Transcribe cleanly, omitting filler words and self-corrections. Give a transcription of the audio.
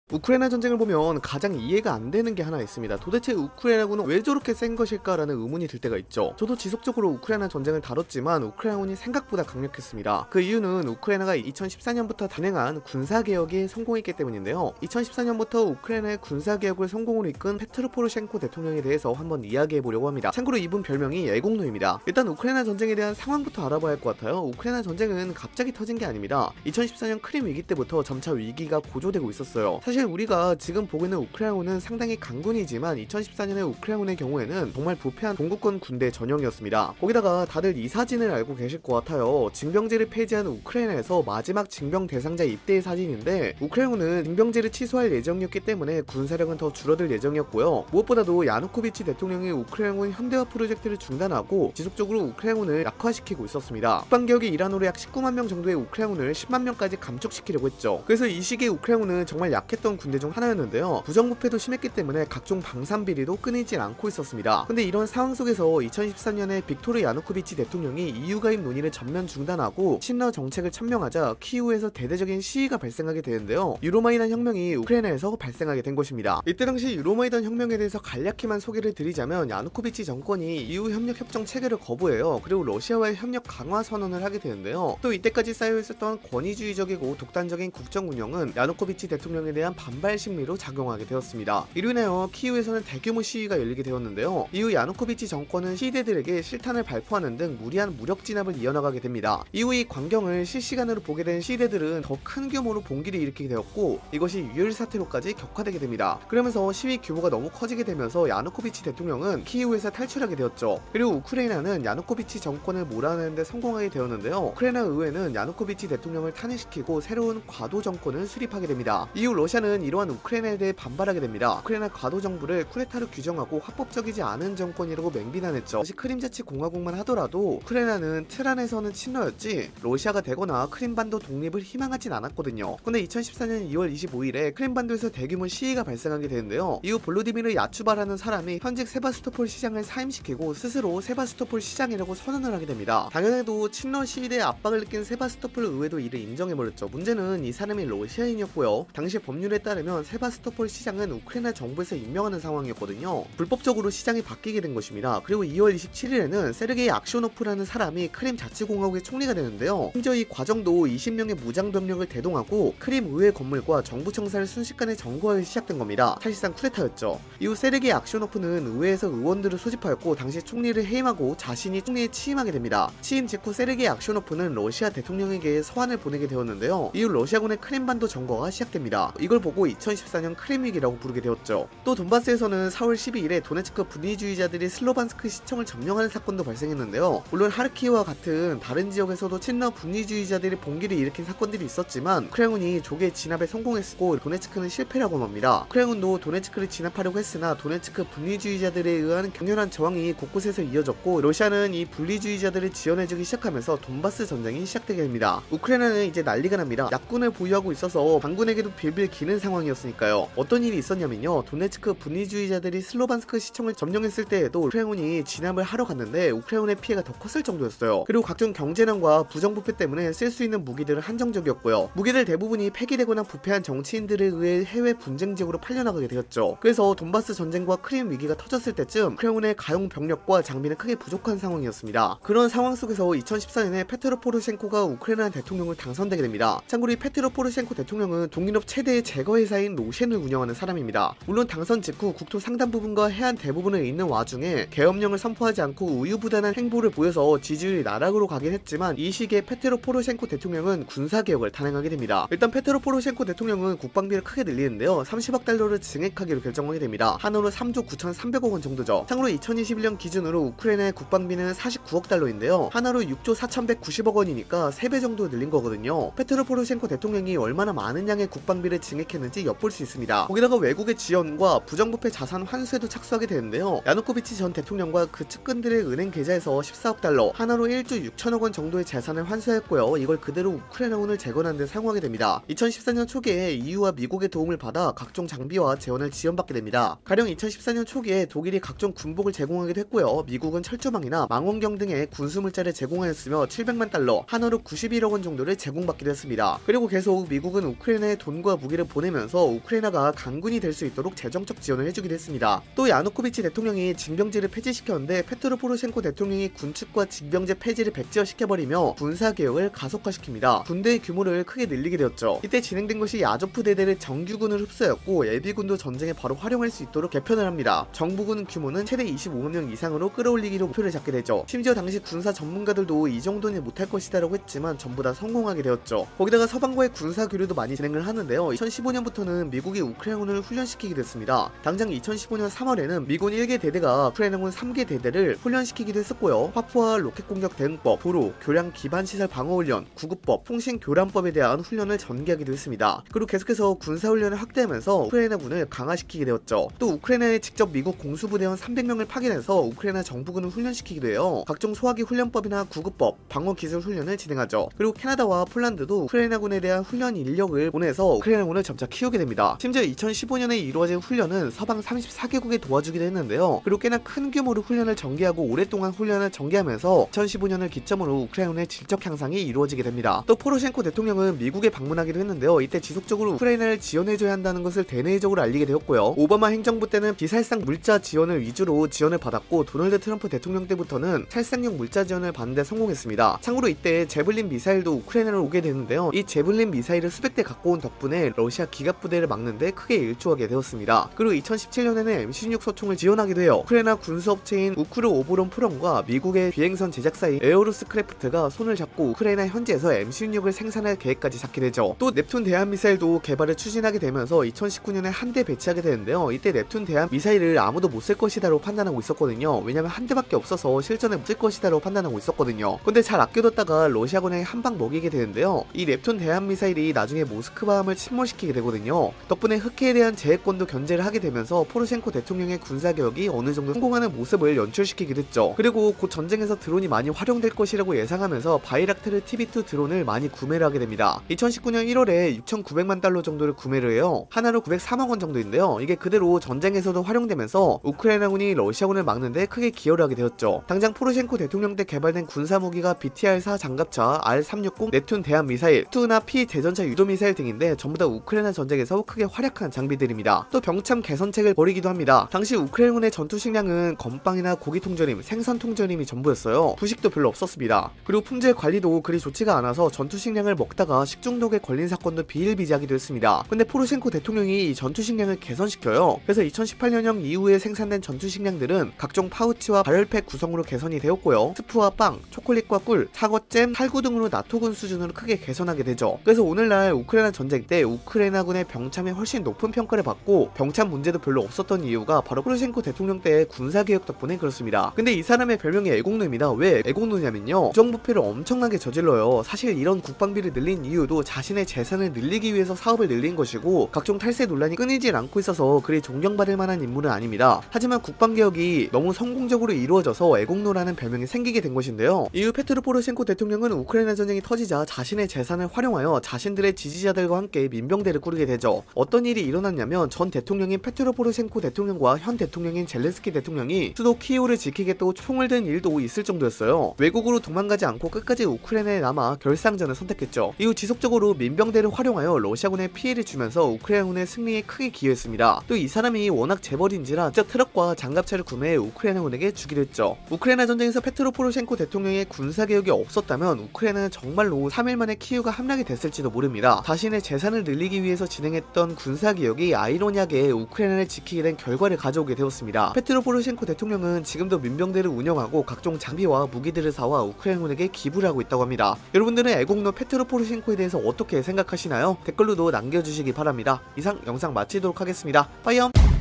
우크라이나 전쟁을 보면 가장 이해가 안 되는 게 하나 있습니다. 도대체 우크라이나군은 왜 저렇게 센 것일까라는 의문이 들 때가 있죠. 저도 지속적으로 우크라이나 전쟁을 다뤘지만 우크라이나군이 생각보다 강력했습니다. 그 이유는 우크라이나가 2014년부터 단행한 군사개혁이 성공했기 때문인데요. 2014년부터 우크라이나의 군사개혁을 성공으로 이끈 페트로 포로셴코 대통령에 대해서 한번 이야기해보려고 합니다. 참고로 이분 별명이 애국노입니다. 일단 우크라이나 전쟁에 대한 상황부터 알아봐야 할 것 같아요. 우크라이나 전쟁은 갑자기 터진 게 아닙니다. 2014년 크림 위기 때부터 점차 위기가 고조되고 있었어요. 사실 우리가 지금 보고 있는 우크라이나군은 상당히 강군이지만 2014년의 우크라이나군의 경우에는 정말 부패한 동구권 군대 전형이었습니다. 거기다가 다들 이 사진을 알고 계실 것 같아요. 징병제를 폐지한 우크라이나에서 마지막 징병 대상자 입대의 사진인데, 우크라이나군은 징병제를 취소할 예정이었기 때문에 군사력은 더 줄어들 예정이었고요. 무엇보다도 야누코비치 대통령이 우크라이나군 현대화 프로젝트를 중단하고 지속적으로 우크라이나군을 약화시키고 있었습니다. 국방개혁의 일환으로 약 19만 명 정도의 우크라이나군을 10만 명까지 감축시키려고 했죠. 그래서 이 시기에 우크라이나군은 정말 약했던 군대 중 하나였는데요. 부정부패도 심했기 때문에 각종 방산비리도 끊이질 않고 있었습니다. 근데 이런 상황 속에서 2013년에 빅토르 야누코비치 대통령이 EU 가입 논의를 전면 중단하고 친러 정책을 천명하자 키이우에서 대대적인 시위가 발생하게 되는데요. 유로마이단 혁명이 우크라이나에서 발생하게 된 것입니다. 이때 당시 유로마이단 혁명에 대해서 간략히만 소개를 드리자면, 야누코비치 정권이 EU 협력 협정 체결을 거부해요. 그리고 러시아와의 협력 강화 선언을 하게 되는데요. 또 이때까지 쌓여있었던 권위주의적이고 독단적인 국정 운영은 야누코비치 대통령에 대한 반발 심리로 작용하게 되었습니다. 이로 인하여 키이우에서는 대규모 시위가 열리게 되었는데요. 이후 야누코비치 정권은 시위대들에게 실탄을 발포하는 등 무리한 무력 진압을 이어나가게 됩니다. 이후 이 광경을 실시간으로 보게 된 시위대들은 더 큰 규모로 봉기를 일으키게 되었고, 이것이 유혈 사태로까지 격화되게 됩니다. 그러면서 시위 규모가 너무 커지게 되면서 야누코비치 대통령은 키이우에서 탈출하게 되었죠. 그리고 우크라이나는 야누코비치 정권을 몰아내는 데 성공하게 되었는데요. 우크라이나 의회는 야누코비치 대통령을 탄핵시키고 새로운 과도 정권을 수립하게 됩니다. 이후 러시아는 이러한 우크라이나에 대해 반발하게 됩니다. 우크라이나 과도 정부를 쿠데타로 규정하고 합법적이지 않은 정권이라고 맹비난했죠. 다시 크림자치 공화국만 하더라도 우크라이나는 틀 안에서는 친러였지 러시아가 되거나 크림반도 독립을 희망하진 않았거든요. 근데 2014년 2월 25일에 크림반도에서 대규모 시위가 발생하게 되는데요. 이후 볼로디미르 야추바라는 사람이 현직 세바스토폴 시장을 사임시키고 스스로 세바스토폴 시장이라고 선언을 하게 됩니다. 당연히도 친러 시위대의 압박을 느낀 세바스토폴 의회도 이를 인정해버렸죠. 문제는 이 사람이 러시아인이었고요. 당시 법률에 따르면 세바스토폴 시장은 우크라이나 정부에서 임명하는 상황이었거든요. 불법적으로 시장이 바뀌게 된 것입니다. 그리고 2월 27일에는 세르게이 악쇼노프라는 사람이 크림 자치공화국의 총리가 되는데요. 심지어 이 과정도 20명의 무장병력을 대동하고 크림 의회 건물과 정부 청사를 순식간에 점거하기 시작된 겁니다. 사실상 쿠데타였죠. 이후 세르게이 악쇼노프는 의회에서 의원들을 소집하였고 당시 총리를 해임하고 자신이 총리에 취임하게 됩니다. 취임 직후 세르게이 악쇼노프는 러시아 대통령에게 서한을 보내게 되었는데요. 이후 러시아군의 크림반도 점거가 시작됩니다. 이걸 보고 2014년 크림위기라고 부르게 되었죠. 또 돈바스에서는 4월 12일에 도네츠크 분리주의자들이 슬로반스크 시청을 점령하는 사건도 발생했는데요. 물론 하르키우와 같은 다른 지역에서도 친러 분리주의자들이 봉기를 일으킨 사건들이 있었지만 우크라이나군이 조기에 진압에 성공했고 도네츠크는 실패라고 합니다. 우크라이나군도 도네츠크를 진압하려고 했으나 도네츠크 분리주의자들에 의한 격렬한 저항이 곳곳에서 이어졌고, 러시아는 이 분리주의자들을 지원해주기 시작하면서 돈바스 전쟁이 시작되게 됩니다. 우크라이나는 이제 난리가 납니다. 약군을 보유하고 있어서 반군에게도 빌빌 기는 상황이었으니까요. 어떤 일이 있었냐면요. 도네츠크 분리주의자들이 슬로반스크 시청을 점령했을 때에도 우크라이나군이 진압을 하러 갔는데 우크라이나군의 피해가 더 컸을 정도였어요. 그리고 각종 경제난과 부정부패 때문에 쓸 수 있는 무기들은 한정적이었고요. 무기들 대부분이 폐기되거나 부패한 정치인들에 의해 해외 분쟁 지역으로 팔려나가게 되었죠. 그래서 돈바스 전쟁과 크림 위기가 터졌을 때쯤 우크라이나군의 가용 병력과 장비는 크게 부족한 상황이었습니다. 그런 상황 속에서 2014년에 페트로 포로셴코가 우크라이나 대통령을 당선되게 됩니다. 참고로 이 페트로 포로셴코 대통령은 동유럽 최대의 제거 회사인 노셴을 운영하는 사람입니다. 물론 당선 직후 국토 상당 부분과 해안 대부분을 잇는 와중에 계엄령을 선포하지 않고 우유부단한 행보를 보여서 지지율이 나락으로 가긴 했지만, 이 시기에 페트로 포로셴코 대통령은 군사개혁을 단행하게 됩니다. 일단 페트로 포로셴코 대통령은 국방비를 크게 늘리는데요. 30억 달러를 증액하기로 결정하게 됩니다. 한으로 3조 9,300억 원 정도죠. 참고로 2021년 기준으로 우크라이나의 국방비는 49억 달러인데요. 하나로 6조 4,190억 원이니까 3배 정도 늘린 거거든요. 페트로 포로셴코 대통령이 얼마나 많은 양의 국방비를 증액했는지 엿볼 수 있습니다. 거기다가 외국의 지원과 부정부패 자산 환수에도 착수하게 되는데요. 야누코비치 전 대통령과 그 측근들의 은행 계좌에서 14억 달러, 하나로 1조 6천억 원 정도의 재산을 환수했고요. 이걸 그대로 우크라이나군을 재건하는 데 사용하게 됩니다. 2014년 초기에 EU와 미국의 도움을 받아 각종 장비와 재원을 지원받게 됩니다. 가령 2014년 초기에 독일이 각종 군복을 제공하기도 했고요. 미국은 철조망이나 망원경 등의 군수물자를 제공하였으며 700만 달러, 한화로 91억 원 정도를 제공받기도 했습니다. 그리고 계속 미국은 우크라이나에 돈과 무기를 보내 보내면서 우크라이나가 강군이 될 수 있도록 재정적 지원을 해주기도 했습니다. 또 야누코비치 대통령이 징병제를 폐지시켰는데 페트로 포로셴코 대통령이 군축과 징병제 폐지를 백지화시켜버리며 군사개혁을 가속화시킵니다. 군대의 규모를 크게 늘리게 되었죠. 이때 진행된 것이 야조프 대대를 정규군을 흡수하였고 예비군도 전쟁에 바로 활용할 수 있도록 개편을 합니다. 정부군 규모는 최대 25만 명 이상으로 끌어올리기로 목표를 잡게 되죠. 심지어 당시 군사 전문가들도 이 정도는 못할 것이다라고 했지만 전부 다 성공하게 되었죠. 거기다가 서방과의 군사 교류도 많이 진행을 하는데요. 2015년부터는 미국이 우크라이나군을 훈련시키게 됐습니다. 당장 2015년 3월에는 미군 1개 대대가 우크라이나군 3개 대대를 훈련시키기도 했었고요. 화포와 로켓 공격 대응법, 도로, 교량 기반 시설 방어 훈련, 구급법, 통신 교란법에 대한 훈련을 전개하기도 했습니다. 그리고 계속해서 군사 훈련을 확대하면서 우크라이나군을 강화시키게 되었죠. 또 우크라이나에 직접 미국 공수부대원 300명을 파견해서 우크라이나 정부군을 훈련시키기도 해요. 각종 소화기 훈련법이나 구급법, 방어 기술 훈련을 진행하죠. 그리고 캐나다와 폴란드도 우크라이나군에 대한 훈련 인력을 보내서 우크라이나군을 점차 키우게 됩니다. 심지어 2015년에 이루어진 훈련은 서방 34개국에 도와주기도 했는데요. 그리고 꽤나 큰 규모로 훈련을 전개하고 오랫동안 훈련을 전개하면서 2015년을 기점으로 우크라이나의 질적 향상이 이루어지게 됩니다. 또 포로셴코 대통령은 미국에 방문하기도 했는데요. 이때 지속적으로 우크라이나를 지원해줘야 한다는 것을 대내적으로 알리게 되었고요. 오바마 행정부 때는 비살상 물자 지원을 위주로 지원을 받았고 도널드 트럼프 대통령 때부터는 살상용 물자 지원을 받는데 성공했습니다. 참고로 이때 제블린 미사일도 우크라이나로 오게 되는데요. 이 제블린 미사일을 수백 대 갖고 온 덕분에 러시아 기갑부대를 막는데 크게 일조하게 되었습니다. 그리고 2017년에는 MC-16 소총을 지원하기도 해요. 우크라이나 군수업체인 우크르 오브론 프롬과 미국의 비행선 제작사인 에어로스 크래프트가 손을 잡고 우크라이나 현지에서 MC-16을 생산할 계획까지 잡게 되죠. 또 넵툰 대함 미사일도 개발을 추진하게 되면서 2019년에 한 대 배치하게 되는데요. 이때 넵툰 대함 미사일을 아무도 못 쓸 것이다라고 판단하고 있었거든요. 왜냐면 한 대밖에 없어서 실전에 못 쓸 것이다라고 판단하고 있었거든요. 근데 잘 아껴뒀다가 러시아군에 한 방 먹이게 되는데요. 이 넵툰 대함 미사일이 나중에 모스크바함을 침몰시키게 되거든요. 덕분에 흑해에 대한 제해권도 견제를 하게 되면서 포로셴코 대통령의 군사개혁이 어느 정도 성공하는 모습을 연출시키기도 했죠. 그리고 곧 전쟁에서 드론이 많이 활용될 것이라고 예상하면서 바이락타르 TB2 드론을 많이 구매를 하게 됩니다. 2019년 1월에 6,900만 달러 정도를 구매를 해요. 하나로 903억 원 정도인데요. 이게 그대로 전쟁에서도 활용되면서 우크라이나군이 러시아군을 막는데 크게 기여를 하게 되었죠. 당장 포로셴코 대통령 때 개발된 군사무기가 BTR-4 장갑차, R-360 넵툰 대함 미사일, 투나 P 대전차 유도 미사일 등인데 전부 다 우크라이나 전쟁에서 크게 활약한 장비들입니다. 또 병참 개선책을 벌이기도 합니다. 당시 우크라이나군의 전투 식량은 건빵이나 고기 통조림, 생선 통조림이 전부였어요. 부식도 별로 없었습니다. 그리고 품질 관리도 그리 좋지가 않아서 전투 식량을 먹다가 식중독에 걸린 사건도 비일비재하기도 했습니다. 근데 포로셴코 대통령이 이 전투 식량을 개선시켜요. 그래서 2018년형 이후에 생산된 전투 식량들은 각종 파우치와 발열팩 구성으로 개선이 되었고요. 스프와 빵, 초콜릿과 꿀, 사과잼, 탈구 등으로 나토군 수준으로 크게 개선하게 되죠. 그래서 오늘날 우크라이나 전쟁 때 우크라이나군의 병참이 훨씬 높은 평가를 받고 병참 문제도 별로 없었던 이유가 바로 포로셴코 대통령 때의 군사개혁 덕분에 그렇습니다. 근데 이 사람의 별명이 애국노입니다. 왜 애국노냐면요, 부정부패를 엄청나게 저질러요. 사실 이런 국방비를 늘린 이유도 자신의 재산을 늘리기 위해서 사업을 늘린 것이고 각종 탈세 논란이 끊이질 않고 있어서 그리 존경받을 만한 인물은 아닙니다. 하지만 국방개혁이 너무 성공적으로 이루어져서 애국노라는 별명이 생기게 된 것인데요. 이후 페트로 포로셴코 대통령은 우크라이나 전쟁이 터지자 자신의 재산을 활용하여 자신들의 지지자들과 함께 민병대를 꾸리게 되죠. 어떤 일이 일어났냐면 전 대통령인 페트로 포로셴코 대통령과 현 대통령인 젤렌스키 대통령이 수도 키이우를 지키겠다고 총을 든 일도 있을 정도였어요. 외국으로 도망가지 않고 끝까지 우크라이나에 남아 결상전을 선택했죠. 이후 지속적으로 민병대를 활용하여 러시아군에 피해를 주면서 우크라이나군의 승리에 크게 기여했습니다. 또 이 사람이 워낙 재벌인지라 직접 트럭과 장갑차를 구매해 우크라이나군에게 주기로 했죠. 우크라이나 전쟁에서 페트로 포로셴코 대통령의 군사개혁이 없었다면 우크라이나는 정말로 3일 만에 키이우가 함락이 됐을지도 모릅니다. 자신의 재산을 늘리기 위해서 진행했던 군사개혁이 아이러니하게 우크라이나를 지키게 된 결과를 가져오게 되었습니다. 페트로 포로셴코 대통령은 지금도 민병대를 운영하고 각종 장비와 무기들을 사와 우크라이나군에게 기부를 하고 있다고 합니다. 여러분들은 애국노 페트로 포로셴코에 대해서 어떻게 생각하시나요? 댓글로도 남겨주시기 바랍니다. 이상 영상 마치도록 하겠습니다. 빠이염!